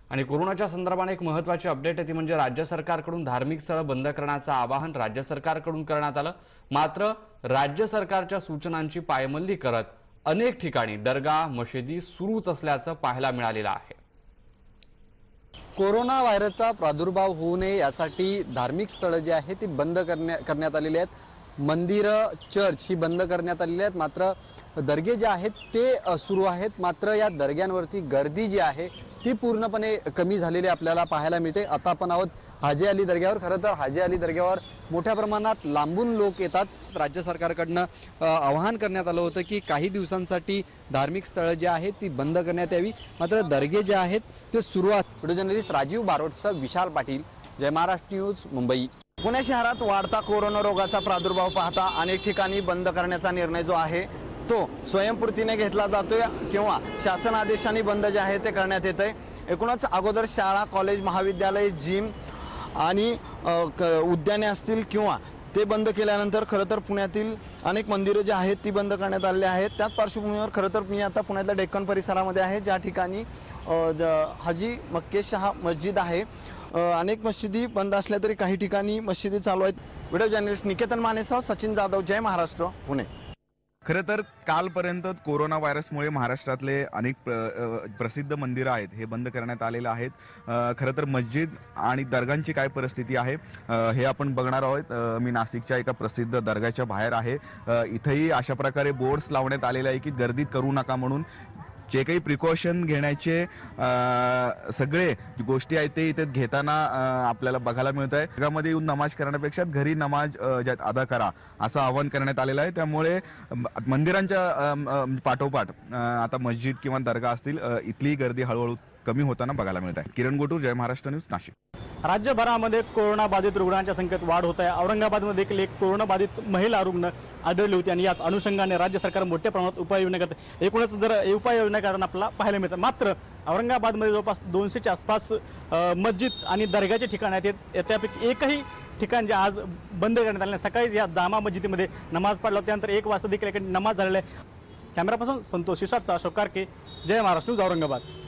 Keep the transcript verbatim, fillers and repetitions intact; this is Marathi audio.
आणि कोरोनाच्या संदर्भाने एक महत्त्वाची अपडेट आहे ती म्हणजे राज्य सरकारकडून धार्मिक स्थळ बंद करण्याचं आवाहन राज्य सरकारकडून करण्यात आलं। मात्र राज्य सरकारच्या सूचनांची पायमल्ली करत अनेक ठिकाणी दर्गा मशिदी सुरूच असल्याचं पाहायला मिळालेलं आहे। कोरोना व्हायरसचा प्रादुर्भाव होऊ नये यासाठी धार्मिक स्थळे जी आहेत ती बंद करण्यात आलेली आहेत। मंदिरं चर्च ही बंद करण्यात आलेली आहेत। मात्र दर्गे जे आहेत ते सुरू आहेत। मात्र या दर्ग्यांवरती गर्दी जी आहे ती पूर्णपणे कमी झालेली आपल्याला पाहायला मिळते। आता आपण आहोत हाजी अली दर्ग्यावर। खरं तर हाजी अली दर्ग्यावर मोठ्या प्रमाणात लांबून लोक येतात। राज्य सरकारकडनं आवाहन करण्यात आलं होतं की काही दिवसांसाठी धार्मिक स्थळे जी आहेत ती बंद करण्यात यावी, मात्र दर्गे जे आहेत ते सुरू आहेत। व्हिडिओ जर्नलिस्ट राजीव बारोटसह विशाल पाटील, जय महाराष्ट्र न्यूज, मुंबई। पुणे शहरात वाढता कोरोना रोगाचा प्रादुर्भाव पाहता अनेक ठिकाणी बंद करण्याचा निर्णय जो आहे तो स्वयंपूर्तीने घेतला जातोय किंवा शासन आदेशाने बंद जे आहे ते करण्यात येतंय। एकूणच अगोदर शाळा, कॉलेज, महाविद्यालय, जिम आणि उद्याने असतील किंवा ते बंद केल्यानंतर खरं तर पुण्यातील अनेक मंदिरं जी आहेत ती बंद करण्यात आलेली आहेत। त्याच पार्श्वभूमीवर खरं तर मी आता पुण्यातल्या डेक्कन परिसरामध्ये आहे, ज्या ठिकाणी हाजी मक्के शाह मस्जिद आहे। अनेक मशिदी बंद असल्या तरी काही ठिकाणी मशिदी चालू आहेत। व्हिडिओ जर्नलिस्ट निकेतन मानेसह सचिन जाधव, जय महाराष्ट्र, पुणे। खरं तर कालपर्यंत कोरोना व्हायरसमुळे महाराष्ट्रातले अनेक प्रसिद्ध मंदिरं आहेत हे बंद करण्यात आलेले आहेत। खरं तर मस्जिद आणि दर्गांची काय परिस्थिती आहे हे आपण बघणार आहोत। मी नाशिकच्या एका प्रसिद्ध दर्गाच्या बाहेर आहे। इथेही अशा प्रकारे बोर्ड्स लावण्यात आलेले आहे की गर्दीत करू नका म्हणून। जे काही प्रिकॉशन घेण्याचे सगळे गोष्टी आहेत ते इथे घेताना आपल्याला बघायला मिळत आहे। जगामध्ये येऊन नमाज करण्यापेक्षा घरी नमाज ज्यात अदा करा असं आवाहन करण्यात आलेलं आहे। त्यामुळे मंदिरांच्या पाठोपाठ आता मस्जिद किंवा दर्गा असतील इथली गर्दी हळूहळू कमी होताना बघायला मिळत आहे। किरण गोटूर, जय महाराष्ट्र न्यूज, नाशिक। राज्यभरामध्ये कोरोना बाधित रुग्णांच्या संख्येत वाढ होत आहे। औरंगाबादमध्ये देखील एक कोरोना बाधित महिला रुग्ण आढळली होती आणि याच अनुषंगाने राज्य सरकार मोठ्या प्रमाणात उपाययोजना करते। एकूणच जर उपाययोजना करताना आपल्याला पाहायला मिळतं। मात्र औरंगाबादमध्ये जवळपास दोनशेच्या आसपास मस्जिद आणि दर्गाचे ठिकाण आहेत। त्यापैकी एकही ठिकाण जे आज बंद करण्यात आले। सकाळी या दामा मस्जिदीमध्ये नमाज पडला, त्यानंतर एक वाजता देखील नमाज झालेला आहे। कॅमेरापासून संतोष शिसाट, अशोक कारके, जय महाराष्ट्र न्यूज, औरंगाबाद।